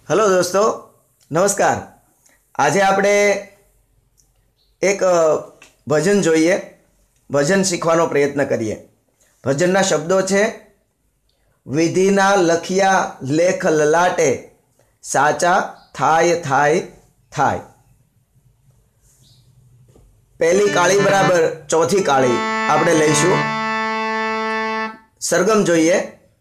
Hello दोस्तों, नमस्कार। आज આપણે એક ભજન જોઈએ, ભજન શીખવાનો પ્રયત્ન કરીએ। ભજનના શબ્દો છે, વિધિના લખિયા લેખ લલાટે સાચા થાય થાય થાય। પહેલી કાળી બરાબર ચોથી કાળી આપણે લઈશું। સરગમ જોઈએ।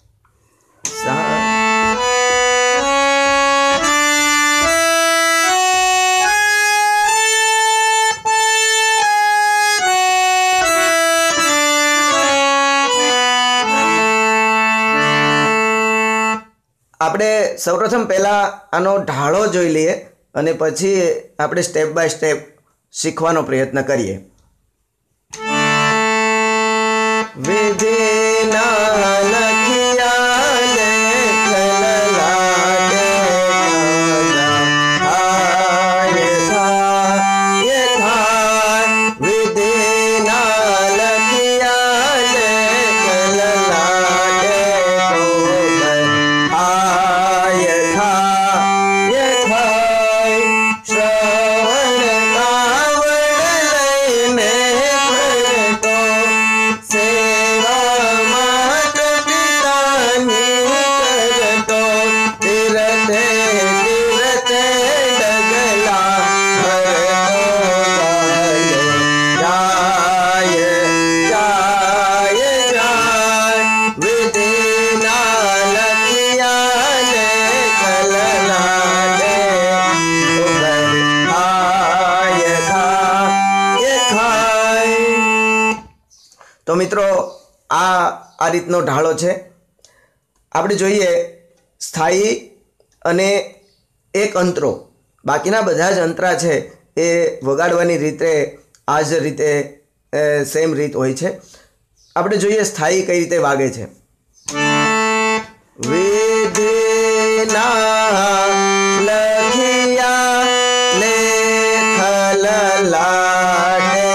આપણે સૌપ્રથમ પહેલાં આનો ઢાળો જોઈ લઈએ અને પછી આપણે સ્ટેપ બાય સ્ટેપ શીખવાનો પ્રયત્ન કરીએ। વિધિના લખિયા લેખ લલાટે થાય થાય થાય। વિધિના લખિયા લેખ લલાટે तो मित्रों आ रीतनो ढाळो छे। आपणे जोईए स्थायी अने एक अंतरो, बाकीना बधा ज अंतरा छे ए वगाड़वानी रीते आ ज रीते सेम रीत होय छे। आपणे जोईए स्थायी कई रीते वागे छे। विधिना लखिया लेख ललाटे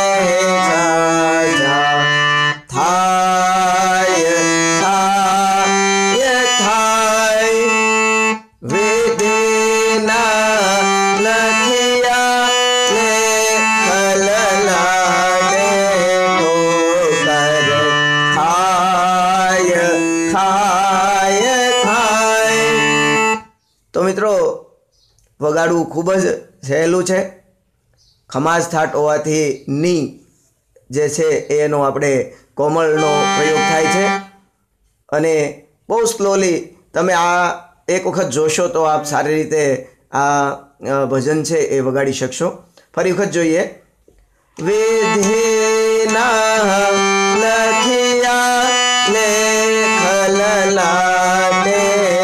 तो मित्रों वगाड़ू खूब ज सहेलू है। खमाज थाट होवाथी नी जे छे एनो आपणे कोमलनो प्रयोग थाय छे अने बहुत स्लोली तमे आ एक वखत जोशो तो आप सारी रीते आ भजन छे ए वगाड़ी शकशो। फरी वखत जोईए। विधिना लखिया लेख ललाटे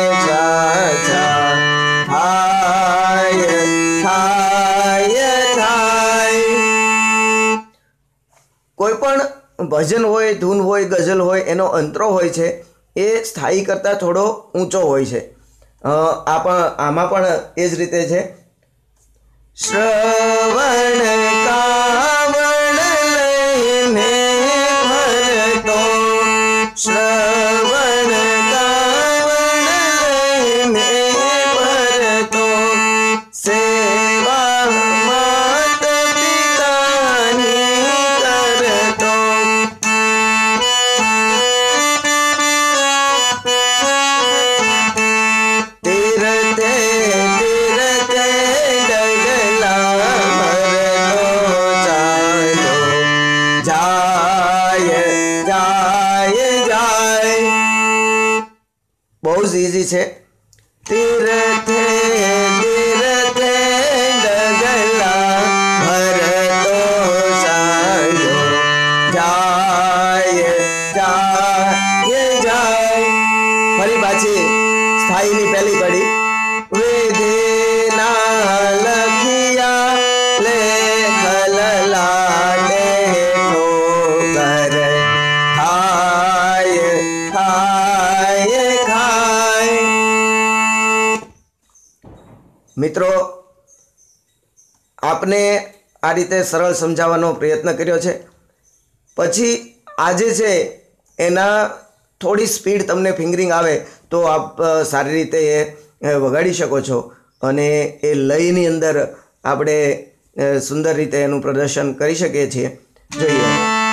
कोईपण भजन होय, धून होय, गजल होय, एनो अंतरो होय छे ए स्थायी करता थोड़ो ऊंचो होय छे। आमां पण ए ज रीते छे। श्रवण कावड़ लईने फरतो, श्रवण कावड़ लईने फरतो, सेवा मात पितानी करतो। तीरथे तीरथे डगला भरतो चालो, जाय जाय जाय। बहुत इजी छे। तीरथे तीरथे डगला भरतो चालो, जाय जाय जाय। फरी पाछी स्थायी पहली कड़ी। विधिना लखिया लेख ललाटे ठोकर खाय खाय खाय। मित्रों आपने आ रीते सरल समझावવાનો प्रयत्न कर्यो छे। पछी आजे छे एना थोड़ी स्पीड तमने फिंगरिंग आवे तो आप सारी रीते વગાડી શકો છો અને એ લયની અંદર આપણે સુંદર રીતે એનું પ્રદર્શન કરી શકીએ છીએ. જોઈએ.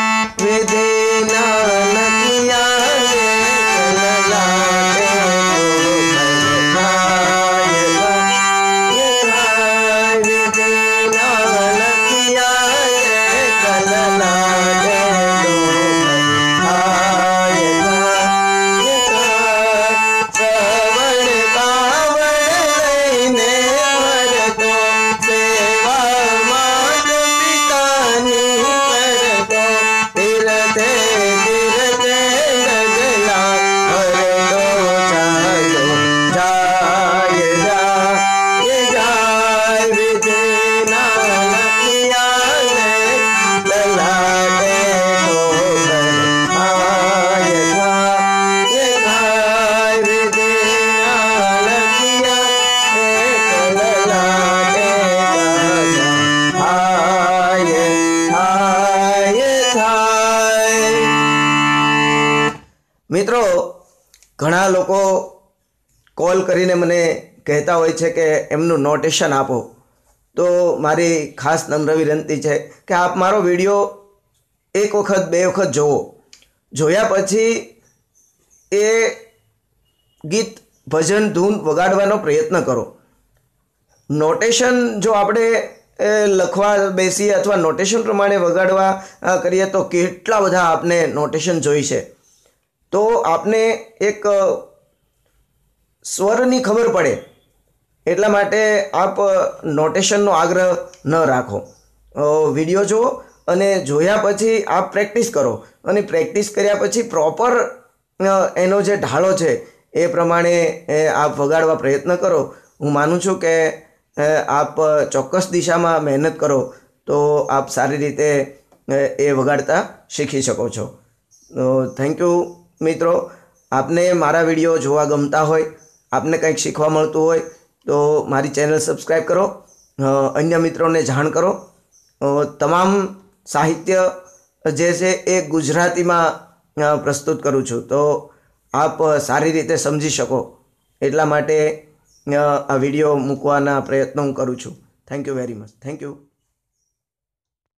મિત્રો, ઘણા લોકો કોલ કરીને મને કહેતા હોય છે કે એમનું નોટેશન આપો. તો મારી ખાસ નમ્ર વિનંતી છે કે આપ મારો વિડીયો એક વખત બે વખત જુઓ. જોયા પછી એ ગીત ભજન ધૂન વગાડવાનો પ્રયત્ન કરો. નોટેશન જો આપણે લખવા બેસીએ અથવા નોટેશન પ્રમાણે વગાડવા કરીએ તો કેટલા બધા આપને નોટેશન જોઈ છે. તો આપને એક સ્વરની ખબર પડે એટલા માટે આપ નોટેશનનો આગ્રહ ન રાખો. વિડીયો જુઓ અને જોયા પછી આપ પ્રેક્ટિસ કરો અને પ્રેક્ટિસ કર્યા પછી પ્રોપર એનો જે ઢાળો છે એ પ્રમાણે આપ વગાડવા પ્રયત્ન કરો. હું માનું છું કે આપ ચોક્કસ દિશામાં મહેનત કરો તો આપ સારી રીતે એ વગાડતા શીખી શકો છો. થેન્ક યુ મિત્રો. આપને મારા વિડીયો જોવા ગમતા હોય, આપને કંઈક શીખવા મળતું હોય તો મારી ચેનલ સબસ્ક્રાઈબ કરો, અન્ય મિત્રોને જાણ કરો. તમામ સાહિત્ય જે છે એ ગુજરાતીમાં પ્રસ્તુત કરું છું તો આપ સારી રીતે સમજી શકો એટલા માટે આ વિડીયો મૂકવાના પ્રયત્નો હું કરું છું. Thank you very much. Thank you.